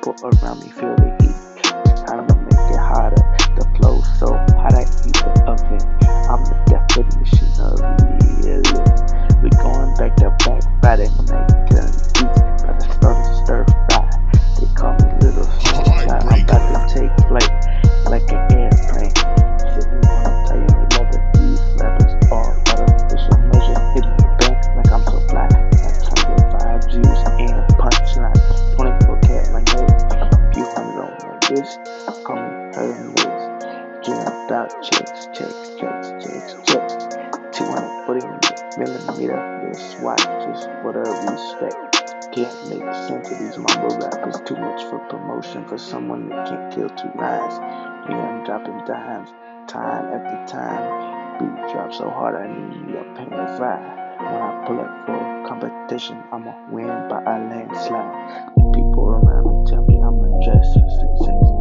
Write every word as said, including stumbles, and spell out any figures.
People around me feel the heat. I'ma make it hotter. The flow so hot I eat the oven. I'm the definition of real. We going back to back Friday night, killing beats. About to start a stir fry. They call me Little Sunshine. I'm about to take flight like an airplane. Sitting on a plane, they love it. These rappers all artificial measure. Hitting the bank like I'm so fly. Like twenty-five G's and punchline. twenty-four cat my name. Few hundred on my wrist. Call me Hermes. Dream about checks, checks, checks, checks, checks. two hundred forty millimeter. This watch is what I respect. Can't make sense of these mumble rappers. Too much for promotion for someone that can't kill two lines. Me, I'm dropping dimes, time after time. Beat drop so hard I need a pain to fly. When I pull up for competition, I'ma win by a landslide. The people around me tell me I'm a dress for success.